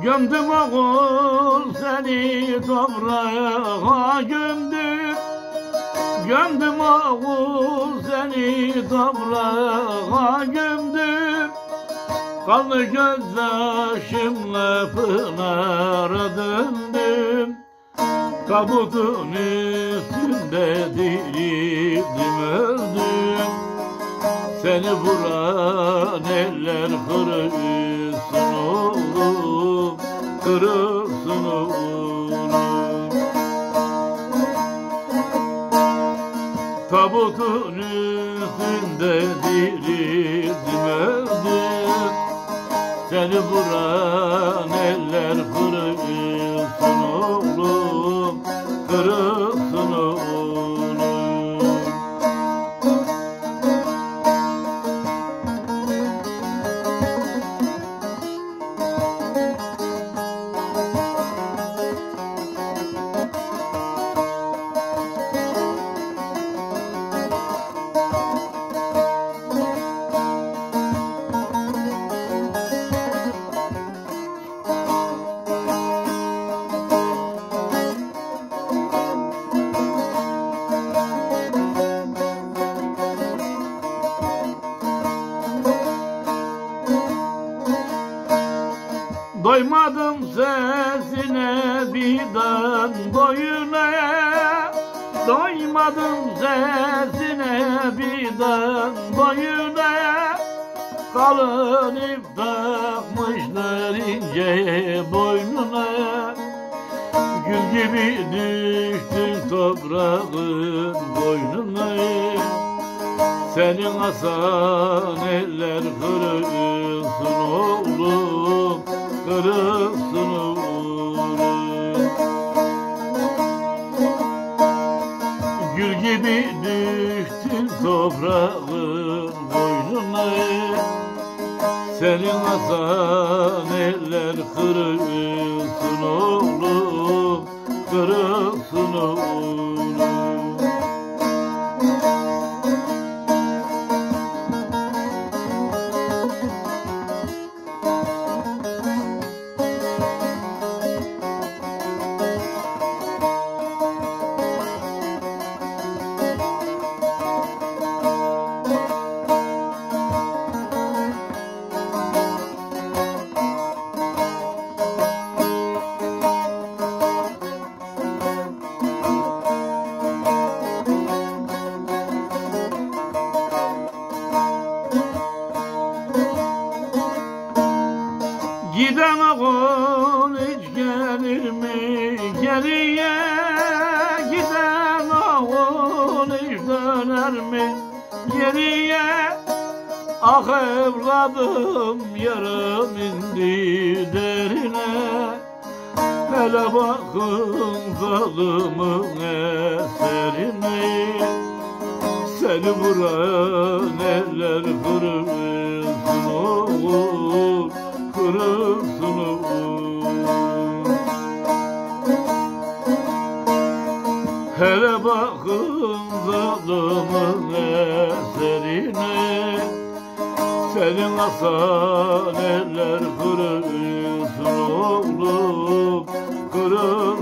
Gömdüm oğul seni toprağa gömdüm. Gömdüm oğul seni toprağa gömdüm. Kanlı gözyaşımla pınara döndüm. Tabutun üstünde dirildim öldüm. Seni vuran eller kırılsın oğlum, kırılsın oğlum. Tabutun üstünde dirildim öldüm. Seni vuran eller kırılsın oğlum, kırılsın oğlum. Doymadım sesine bidan boyuna. Doymadım sesine bidan boyuna. Kalın ip takmışlar ince boynuna. Gül gibi düştün toprağın boynuna. Senin asan eller kırılsın oğlum, kırılsın oğlum. Gül gibi düştün toprağın boynuna. Senin asan eller kırılsın oğlum, kırılsın oğlum. Giden oğul hiç gelir mi geriye? Giden oğul hiç döner mi geriye? Ah evladım yarım indi derine. Hele bakın zalımın eserine. Seni vuran eller kırılsın oğul, kırılsın oğul. Hele bakın zalımın eserine. Senin asan eller kırılsın oğlum, kırılsın.